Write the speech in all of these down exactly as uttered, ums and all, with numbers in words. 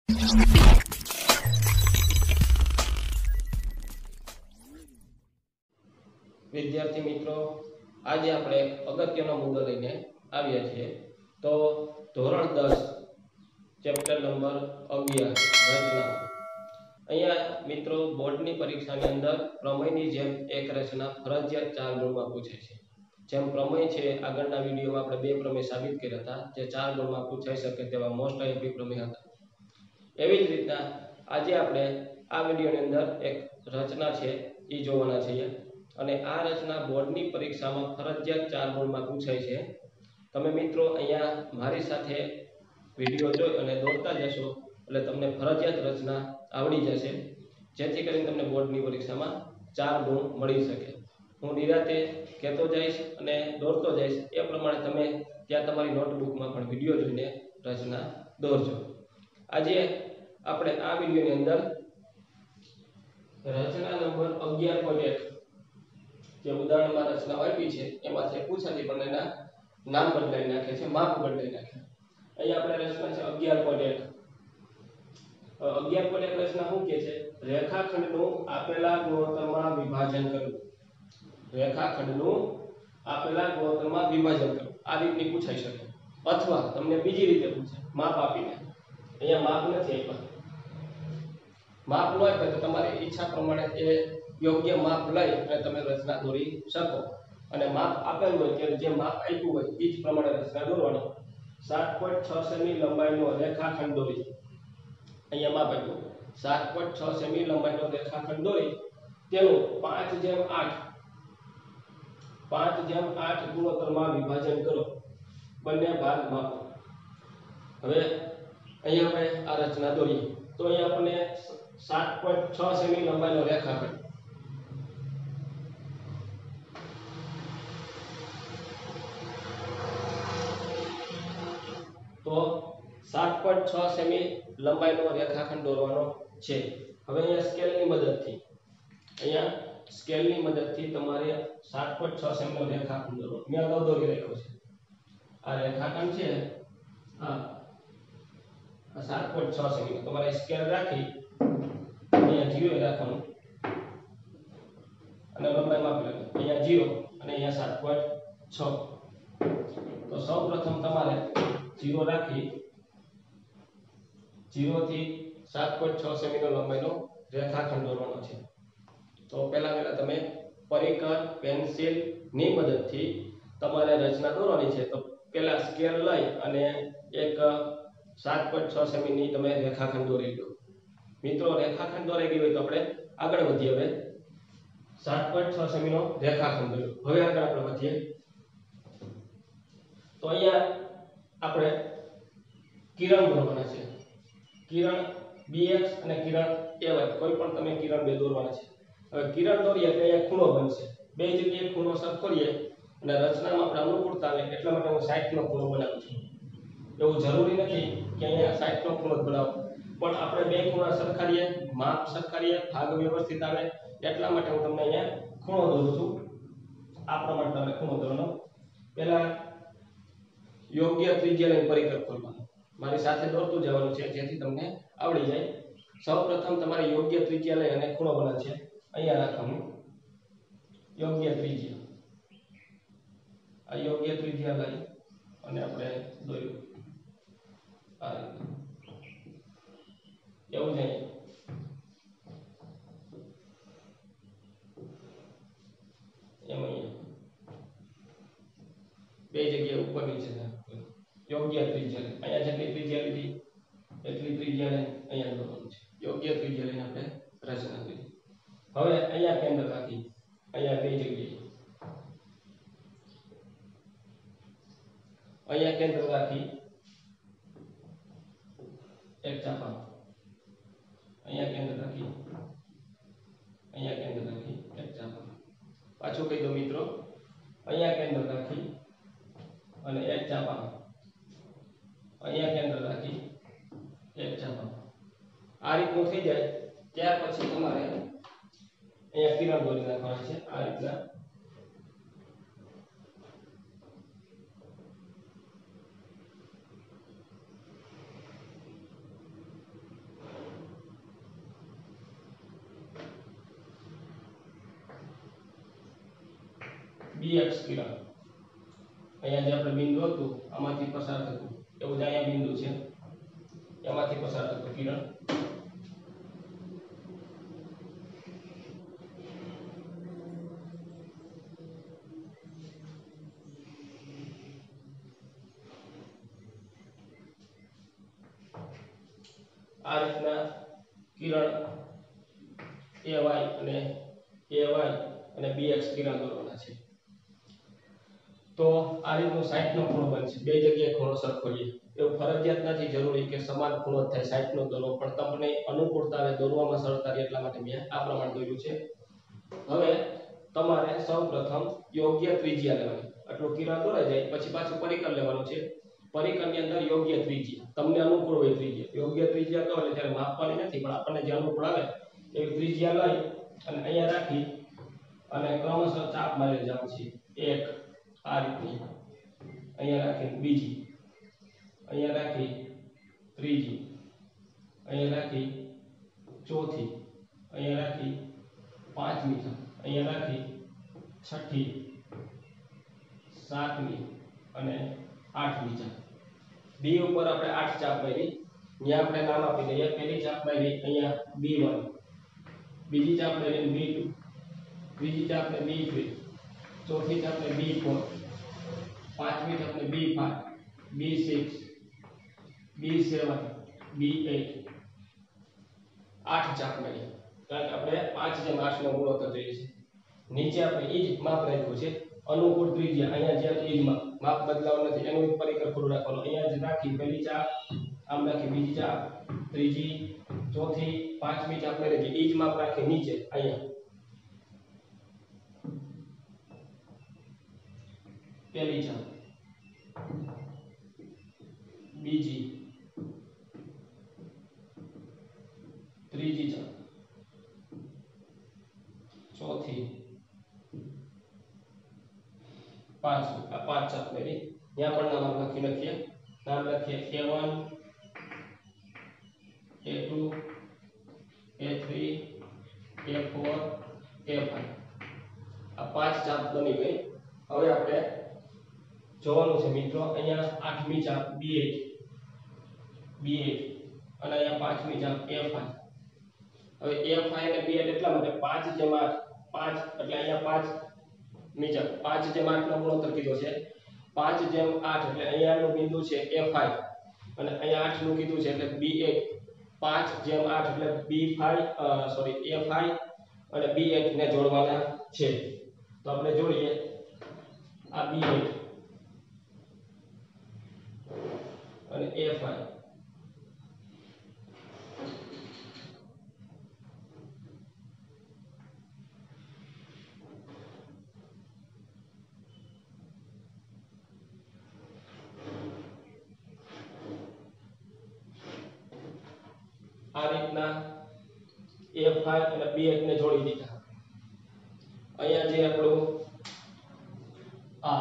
विद्यार्थी मित्रों, आज आप अगत्यनो मुद्दो लईने आव्या छीए। तो धोरण दस चेप्टर नंबर अगियार रचना। अहींया मित्रों बोर्डनी परीक्षानी अंदर प्रमेयनी जेम एक रचना फरजियात चार गुणमां पूछे छे। जेम प्रमेय छे आगळना विडियोमां आपणे बे प्रमेय साबित कर्या हता, जे चार गुणमां पूछाई शके तेवा मोस्ट आईएमपी प्रमेय हता। एवी ज रीतना आजे आपणे आ विडियोनी अंदर एक रचना छे ई जोवाना छीए અને આ રચના બોર્ડની પરીક્ષામાં ફરજિયાત ચાર ગુણમાં પૂછાય છે। તમે મિત્રો અહીંયા મારી સાથે વિડિયો જોઈ અને દોરતા જશો એટલે તમને ફરજિયાત રચના આવડી જશે, જેથી કરીને તમને બોર્ડની પરીક્ષામાં ચાર ગુણ મળી શકે। હું નિરાતે કહેતો જઈશ અને દોરતો જઈશ, એ પ્રમાણે તમે ત્યાં તમારી નોટબુકમાં પણ વિડિયો જોઈને રચના દોરજો। આજે આપણે આ વિડિયોની અંદર રચના નંબર અગિયાર પોઈન્ટ એક જે ઉદાહરણમાં રચના આપી છે એમાંથી પૂછાતી પણ એના નામ બદલાઈ નાખે છે, માપ બદલાઈ નાખે। અહીં આપણે રચના છે અગિયાર પોઈન્ટ એક। અગિયાર પોઈન્ટ એક રચના શું કહે છે? રેખાખંડનું આપેલા ગુણોત્તરમાં વિભાજન કરવું। રેખાખંડનું આપેલા ગુણોત્તરમાં વિભાજન કરવું આ રીતની પૂછાઈ શકે, અથવા તમને બીજી રીતે પૂછે માપ આપીને। અહીંયા માપ નથી આપ્યા, માપ ન આપે તો તમારી ઈચ્છા પ્રમાણે એ યોગ્ય માપ લઈ અને તમે રચના દોરી શકો। અને માપ આપેલું હોય ત્યારે જે માપ આપ્યું હોય એ જ પ્રમાણે રચના દોરવાનો। સાત પોઈન્ટ છ સેમી લંબાઈનો રેખાખંડ દોરી, અહીંયા માપ આપ્યું સાત પોઈન્ટ છ સેમી લંબાઈનો રેખાખંડ દોરી તેનું પાંચ જેમ આઠ પાંચ જેમ આઠ ગુણોત્તરમાં વિભાજન કરો, બંને ભાગ માપો। હવે અહીંયા આપણે આ રચના દોરીએ તો અહીંયા આપણને સાત પોઈન્ટ છ સેમી લંબાઈનો રેખાખંડ, તો સાત પોઈન્ટ છ સેમી લંબાઈનો રેખાખંડ દોરવાનો છે। હવે અહીંયા સ્કેલની મદદથી અહીંયા સ્કેલની મદદથી તમારે સાત પોઈન્ટ છ સેમીનો રેખાખંડ દોરવાનો, મેં અગાઉ દોરી રાખ્યો છે। આ રેખાખંડ છે આ સાત પોઈન્ટ છ સેમી, તમારે સ્કેલ રાખી અહીંયા જીરો રાખવાનું અને લંબાઈ માપી લેવાની। અહીંયા જીરો અને અહીંયા સાત પોઈન્ટ છ। તો સૌપ્રથમ તમારે जीरो राखी जीरो थी सात पॉइंट छ सेमी नो लंबाईनो रेखाखंड दोरવાનો છે। તો પહેલા પહેલા તમે પરિકર પેન્સિલ ની મદદથી તમારે રચના દોરવાની છે। તો પહેલા સ્કેલ લઈ અને એક સાત પોઈન્ટ છ સેમી ની તમે રેખાખંડ દોરી લો। મિત્રો રેખાખંડ દોરાઈ ગયું હોય તો આપણે આગળ વધીએ। હવે સાત પોઈન્ટ છ સેમી નો રેખાખંડ દોર્યો, હવે આગળ આપણે વધીએ તો અહીંયા આપણે કિરણ દોરવાના છે। કિરણ બીએક્સ અને કિરણ એવાય, કોઈ પણ તમે કિરણ બે દોરવાના છે। હવે કિરણ દોરીએ એટલે અહીંયા ખૂણો બનશે, બે જગ્યાએ ખૂણો સરખોરીએ અને રચનામાં આપણે અનુકૂળતા આવે એટલા માટે હું સાઠ નો ખૂણો બનાવું છું। એવું જરૂરી નથી કે અહીંયા સાઠ નો ખૂણો જ બનાવો, પણ આપણે બે ખૂણા સરખારીએ, માપ સરખારીએ, ભાગ વ્યવસ્થિત આવે એટલા માટે હું તમને અહીંયા ખૂણો દોરું છું। આ પ્રમાણે તમે ખૂણો દોરવાનો। પહેલા योग्य त्रिज्या लઈને પરિકર ખોલવાનો, મારી સાથે દોરતું જવાનું છે જેથી તમને આવડી જાય। સૌપ્રથમ તમારે યોગ્ય ત્રિજ્યા લઈ અને ખૂણો બનાવવાનો છે। અહીંયા રાખવાનું યોગ્ય ત્રિજ્યા, આ યોગ્ય ત્રિજ્યા લઈ અને આપણે દોર્યું આ રીતે એવું જ એમ અહીંયા બે જગ્યાએ ઉપર નીચે योग्य त्रिज्या અહીંયા જેટલી ત્રિજ્યા લીધી એટલી ત્રિજ્યા લઈને અહીંયા દોરવાનું છે। યોગ્ય ત્રિજ્યા લઈને આપણે રચના કરી। હવે અહીંયા કેન્દ્ર રાખી અહીંયા બે જગ્યાએ અહીંયા કેન્દ્ર રાખી એક ચાપા, અહીંયા કેન્દ્ર રાખી અહીંયા કેન્દ્ર રાખી એક ચાપા। પાછું કહી દો મિત્રો, અહીંયા કેન્દ્ર રાખી અને એક ચાપા, અહીંયા કેન્દ્ર રાખી એક ચાપા। આ રીતનું થઈ જાય ત્યાર પછી તમારે અહીંયા કિરણ દોરી નાખવાના છે। આ રીતના bx કિરણ અહીંયા જે આપણે બિંદુ હતું આમાંથી પસાર થતું એવું જ અહીંયા બિંદુ છે એમાંથી પસાર થતું કિરણ આ રીતના કિરણ ay અને ay અને bx કિરણ દોરવાના છે તો આ રીતનો સાઈઠ નો ખૂણો બનશે બે જગ્યાએ ખૂણો સરખો લે એવું ફરજિયાત નથી જરૂરી કે સમાન ખૂણો થાય સાઈઠ નો દોરો પણ તમને અનુકૂળતા આવે દોરવામાં સરળતા રહે એટલા માટે મેં આ પ્રમાણે દોર્યું છે હવે તમારે સૌપ્રથમ યોગ્ય ત્રિજ્યા લેવાની આટલું કિરણ દોરાઈ જાય પછી પાછું પરિકર લેવાનું છે પરિકરની અંદર યોગ્ય ત્રિજ્યા તમને અનુકૂળ હોય ત્રિજ્યા યોગ્ય ત્રિજ્યા તો એટલે ત્યારે માપવાની નથી પણ આપણને જે અનુકૂળ આવે એવી ત્રિજ્યા લઈ અને અહીંયા રાખી અને ક્રમશઃ ચાપ મારી જવાનું છે એક આ રીતની અહીંયા રાખી બીજી અહીંયા રાખી ત્રીજી અહીંયા રાખી ચોથી અહીંયા રાખી પાંચમી અહીંયા રાખી છઠ્ઠી સાતમી અને આઠમી ચાપ બી ઉપર આપણે આઠ ચાપ મારી અહીંયા આપણે નામ આપી દઈએ પહેલી ચાપ મારી અહીંયા બી વન બીજી ચાપ મારી બી ટુ ત્રીજી ચાપ ને બી થ્રી ચોથી ચાપ ને બી ફોર પાંચમી ચાપ ને B five B six B seven B eight આઠ ચાપ મારી કારણ કે આપણે પાંચ જેમ આઠ નો ગુણોત્તર જોઈએ છે નીચે આપણે ઈ જ માપ રાખ્યું છે અનુકૂળ ત્રિજ્યા અહીંયા જે ઈ જ માપ માપ બદલાવ નથી એનું એક પરિકર ખોલું રાખવાનું અહીંયા જ રાખી પહેલી ચાપ આમ રાખી બીજી ચાપ ત્રીજી ચોથી પાંચમી ચાપ મેં રાખી ઈ જ માપ રાખી નીચે અહીંયા પહેલી ચાપ બીજી ત્રીજી ચાપ ચોથી પાંચમી આ પાંચ ચાપ મેરી यहाँ पर नाम लखी लखिए नाम लखिए A one A two A three A four A five आ पांच चाप बनी गई હવે આપણે જોવાનું છે મિત્રો અહીંયા આઠમી ચાપ બી એટ બી એટ અને અહીંયા પાંચમી ચાપ એ ફાઈવ હવે એ ફાઈવ અને બી એટ એટલા માટે પાંચ જેમ આઠ પાંચ એટલે અહીંયા પાંચ મી ચાપ પાંચ જેમ આઠ નો ગુણોત્તર કીધો છે પાંચ જેમ આઠ એટલે અહીંયાનું બિંદુ છે એ ફાઈવ અને અહીંયા આઠ નું કીધું છે એટલે બી એટ પાંચ જેમ આઠ એટલે B five sorry A five અને બી એટ ને જોડવાના છે તો આપણે જોડીએ આ બી એટ અને એ ફાઈવ આ રીતના એ ફાઈવ અને બી એટ ને જોડી દીધા અહીંયા જે આપણું આ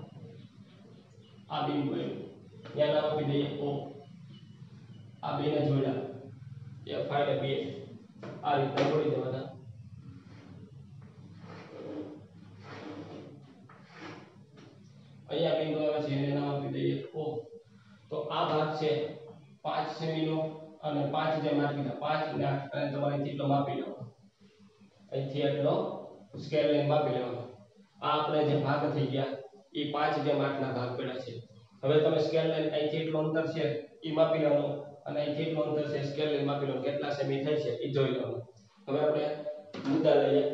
આ બિંદુ આવ્યું ત્યાં નામ આપી દઈએ ઓ આ બે ને જોડ્યા એ ફાઈવ અને બી એટ આ રીતના જોડી દેવાના અહીંયા બિંદુ આવે છે એને નામ આપી દઈએ ઓ તો આ ભાગ છે પાંચ સેમી નો અને પાંચ જેમ આઠ કીધા પાંચ ને આઠ અને તમારે એટલો માપી લેવાનો અહીંથી એટલો સ્કેલ લાઈન માપી લેવાનો આ આપણે જે ભાગ થઈ ગયા એ પાંચ જેમ આઠ ના ભાગ પડ્યા છે હવે તમે સ્કેલ લાઈન અહીંથી એટલું અંતર છે એ માપી લેવાનું અને અહીંથી એટલું અંતર છે સ્કેલ લાઈન માપી લેવાનું કેટલા સેમી થાય છે એ જોઈ લેવાનું હવે આપણે મુદ્દા લઈએ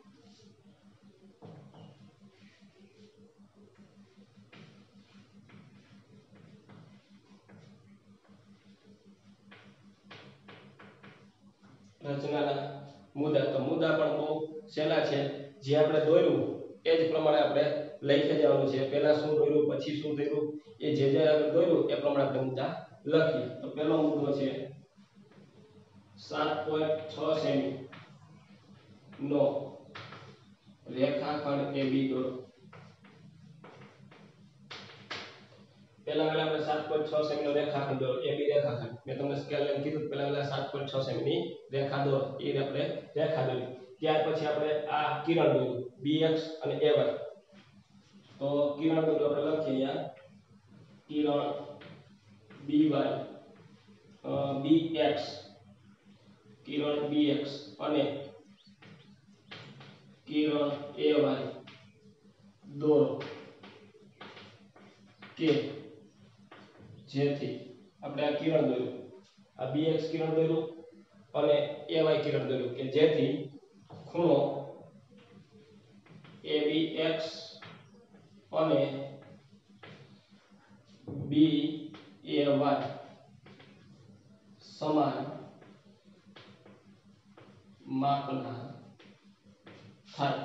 રચનાના મુદ્દા તો મુદ્દા પણ બહુ સહેલા છે જે આપણે દોર્યું એ જ પ્રમાણે આપણે લખી જવાનું છે પહેલા શું દોર્યું પછી શું દોર્યું એ જે જે આપણે દોર્યું એ પ્રમાણે આપણે મુદ્દા લખીએ તો પહેલો મુદ્દો છે સાત પોઈન્ટ છ સેમી નો રેખાખંડ એ બી દોરો પહેલા પહેલા આપણે સાત પોઈન્ટ છ સેમી નો રેખાખંડ દોરો એ બી રેખાખંડ મેં તમને સ્કેલ લાઈન કીધું પહેલા પહેલા સાત પોઈન્ટ છ સેમી ની રેખા દોરો એ આપણે રેખા દોરી ત્યાર પછી આપણે આ કિરણ દોર્યું bx અને ay તો કિરણ દોર્યું આપણે લખીએ અહીંયા કિરણ by bx કિરણ bx અને કિરણ ay દોરો કે જેથી આપણે આ કિરણ દોર્યું આ bx કિરણ દોર્યું અને ay કિરણ દોર્યું કે જેથી ખૂણો abx અને bay સમાન માપના થાય.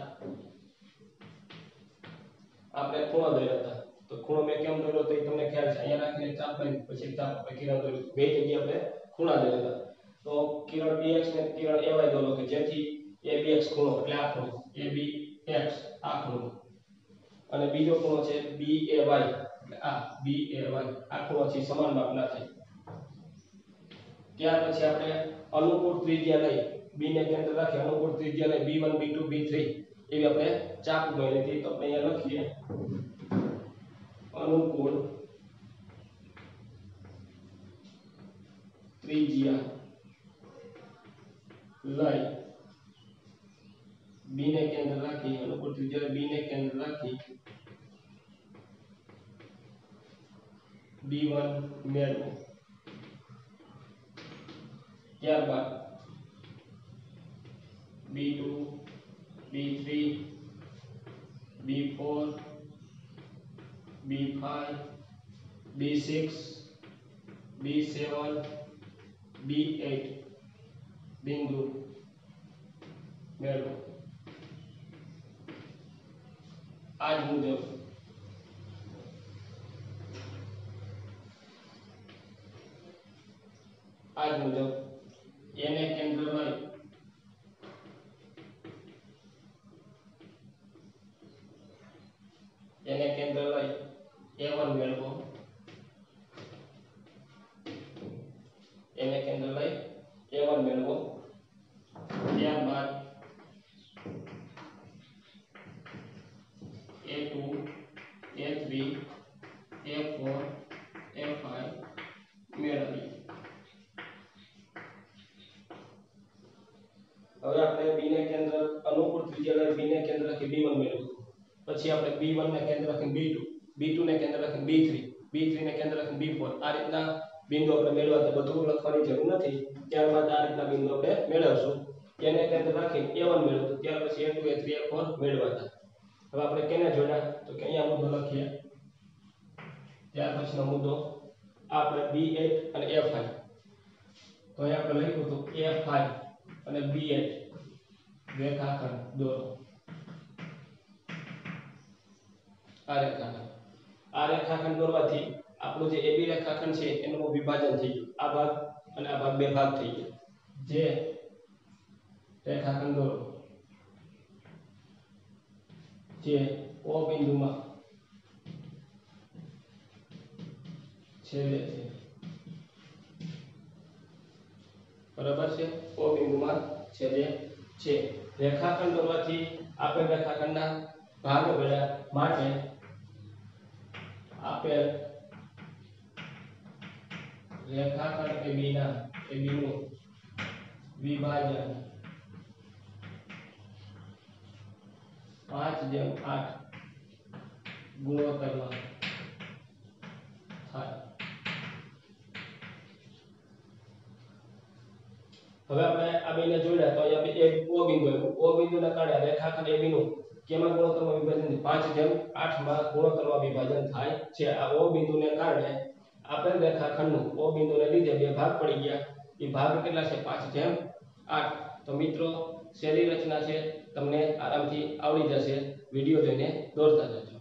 આપણે ખૂણો દોર્યા હતા તો ખૂણો મેં કેમ દોર્યો તો એ તમને ખ્યાલ છે. અહીંયા રાખીને ચાપ મારી પછી ચાપ આપણે કિરણ દોર્યું બે જગ્યાએ આપણે ખૂણા દોર્યા હતા. તો કિરણ bx ને કિરણ ay દોરો કે જેથી abx ખૂણો એટલે આ ખૂણો abx આ ખૂણો અને બીજો ખૂણો છે bay એટલે આ bay આ ખૂણો છે સમાન માપના થાય. ત્યાર પછી આપણે અનુકૂળ ત્રિજ્યા લઈ b ને કેન્દ્ર રાખી અનુકૂળ ત્રિજ્યા લઈ b one b two b three એવી આપણે ચાપ દોરી લીધી. તો આપણે અહીંયા લખીએ અનુકૂળ ત્રિજ્યા લઈ b ને કેન્દ્ર રાખી અનુકૂળ ત્રિજ્યા b ને કેન્દ્ર રાખી b one મેળવો. ત્યારબાદ b two b three b four b five b six b seven b eight બિંદુ મેળવો. આ જ મુજબ આ જ મુજબ એને કેન્દ્ર લઈ એને કેન્દ્ર લઈ a one મેળવો. એને કેન્દ્ર લઈ a one મેળવો. ત્યારબાદ a two a three a four a five મેળવીએ. હવે આપણે b ને કેન્દ્ર અનુકૂળ ત્રિજ્યા લઈ b ને કેન્દ્ર રાખી b one મેળવ્યું. પછી આપણે b one ને કેન્દ્ર રાખી b two b two ને કેન્દ્ર રાખી b three b three ને કેન્દ્ર રાખી b four આ રીતના બિંદુ આપણે મેળવવા તો બધું લખવાની જરૂર નથી. ત્યારબાદ આ રીતના બિંદુ આપણે મેળવશું. એને કેન્દ્ર રાખી a one મેળવ્યું. ત્યાર પછી a two a three a four મેળવવાના. હવે આપણે કેને જોડ્યા તો કે અહીંયા મુદ્દો લખીએ. ત્યાર પછીનો મુદ્દો આપણે b eight અને a five તો અહીંયા આપણે લખ્યું તો a five અને b eight રેખાખંડ દોરો. આ રેખાખંડ આ રેખાખંડ દોરવાથી આપણું જે ab રેખાખંડ છે એનું વિભાજન થઈ ગયું. આ ભાગ અને આ ભાગ બે ભાગ થઈ ગયા. જે રેખાખંડ દોરો જે O બિંદુમાં છેદે છે. બરાબર છે. O બિંદુમાં છેદે છે. રેખાખંડ દોરવાથી આપેલ રેખાખંડના ભાગ મળ્યા માટે આપેલ રેખાખંડ AB ના AB નું વિભાજન પાંચ જેમ આઠ ગુણોત્તરમાં થાય. હવે આપણે આ બેને જોડ્યા તો અહીંયા એક O બિંદુ આવ્યું. O બિંદુના કારણે રેખાખંડ AB નું કેમાં ગુણોત્તરમાં વિભાજન પાંચ જેમ આઠ માં ગુણોત્તરમાં વિભાજન થાય છે. આ O બિંદુને કારણે આપેલ રેખાખંડનું O બિંદુને લીધે બે ભાગ પડી ગયા. એ ભાગ કેટલા છે? પાંચ જેમ આઠ. તો મિત્રો શૈલી રચના છે તમને આરામથી આવડી જશે. વિડિયો જોઈને દોરતા જજો.